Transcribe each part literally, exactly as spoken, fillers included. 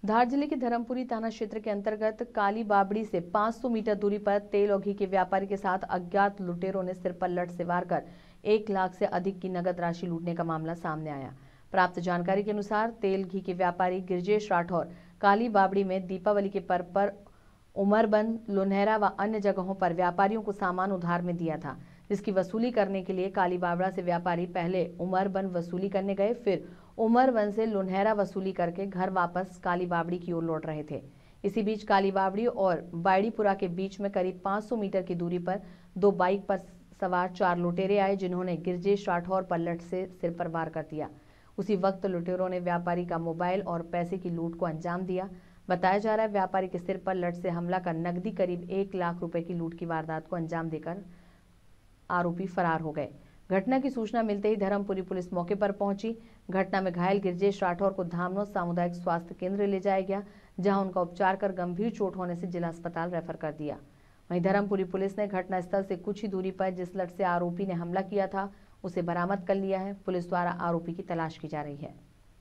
धार जिले के धर्मपुरी थाना क्षेत्र के अंतर्गत काली बाबड़ी से पाँच सौ मीटर दूरी पर तेल और घी के व्यापारी के साथ अज्ञात लुटेरों ने सिर पर लठ से वार कर एक लाख से अधिक की नगद राशि लूटने का मामला सामने आया। प्राप्त जानकारी के अनुसार तेल घी के व्यापारी गिरजेश राठौर काली बाबड़ी में दीपावली के पर्व पर उमरबंद, लुन्हेरा व अन्य जगहों पर व्यापारियों को सामान उधार में दिया था, जिसकी वसूली करने के लिए काली बाबड़ा से व्यापारी पहले उमरबंद वसूली करने गए, फिर उमरबंद से लुन्हेरा वसूली करके घर वापस काली बाबड़ी की ओर लौट रहे थे। इसी बीच काली बाबड़ी और बाड़ीपुरा के बीच में करीब पाँच सौ मीटर की दूरी पर दो बाइक पर सवार चार लुटेरे आए, जिन्होंने गिरजेश राठौर पर लठ से सिर पर वार कर दिया। उसी वक्त लुटेरों ने व्यापारी का मोबाइल और पैसे की लूट को अंजाम दिया। बताया जा रहा है व्यापारी के सिर पर लठ से हमला कर नकदी करीब एक लाख रुपए की लूट की वारदात को अंजाम देकर आरोपी फरार हो गए। घटना की सूचना मिलते ही धर्मपुरी पुलिस मौके पर पहुंची। घटना में घायल गिरजेश राठौर को धामनों सामुदायिक स्वास्थ्य केंद्र ले जाया गया, जहां उनका उपचार कर गंभीर चोट होने से जिला अस्पताल रेफर कर दिया। वहीं धर्मपुरी पुलिस ने घटनास्थल से कुछ ही दूरी पर जिस लठ से आरोपी ने हमला किया था उसे बरामद कर लिया है। पुलिस द्वारा आरोपी की तलाश की जा रही है।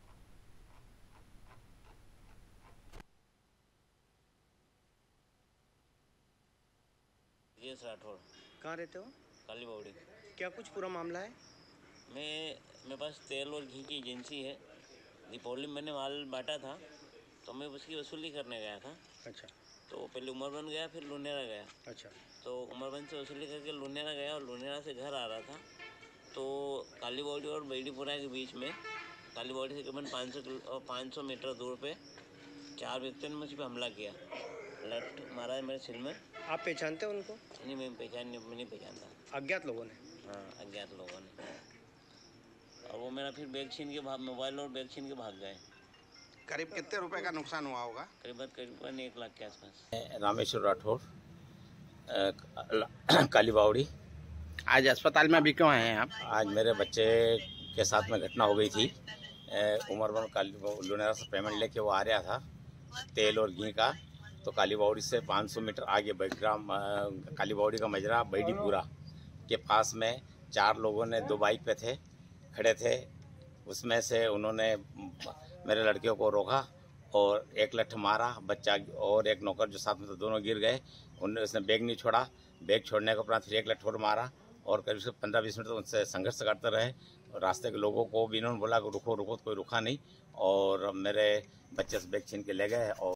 राठौर कहाँ रहते हो? काली बावड़ी। क्या कुछ पूरा मामला है? मैं मेरे पास तेल और घी की एजेंसी है। दीपावली में मैंने माल बांटा था तो मैं उसकी वसूली करने गया था। अच्छा। तो पहले उमरबंद गया, फिर लुन्हेरा गया। अच्छा। तो उमरबंद से वसूली करके लुन्हेरा गया और लुन्हेरा से घर आ रहा था तो काली बावड़ी और बाड़ीपुरा के बीच में, काली बावड़ी से करीबन पाँच सौ पाँच सौ मीटर दूर पे चार व्यक्तियों ने मुझ पर हमला किया, लठ मारा है मेरे सिर में। आप पहचानते हो उनको? नहीं, मैं पहचान नहीं मैं नहीं पहचानता। अज्ञात लोगों ने? हाँ, अज्ञात लोगों ने। और वो मेरा फिर बैग छीन के भाग, मोबाइल और बैग छीन के भाग गए। करीब कितने रुपए का नुकसान हुआ होगा? करीबन करीबन एक लाख के आसपास। रामेश्वर राठौर, काली बावड़ी। आज अस्पताल में अभी क्यों आए हैं आप? आज मेरे बच्चे के साथ में घटना हो गई थी। उमरबंद काली लुन्हेरा से पेमेंट लेके वो आ रहा था तेल और घी का, तो काली बावड़ी से पाँच सौ मीटर आगे बैग्राम काली बावड़ी का मजरा बाड़ीपुरा के पास में चार लोगों ने दो बाइक पे थे खड़े थे। उसमें से उन्होंने मेरे लड़कियों को रोका और एक लठ मारा। बच्चा और एक नौकर जो साथ में तो दोनों गिर गए। उन्होंने उसने बैग नहीं छोड़ा। बैग छोड़ने के उपरांत फिर एक लठ और मारा और करीब से पंद्रह बीस मिनट तो उनसे संघर्ष करते रहे। और रास्ते के लोगों को भी इन्होंने बोला कि रुको रुको, तो कोई रुका नहीं और मेरे बच्चे से बैग छीन के ले गए। और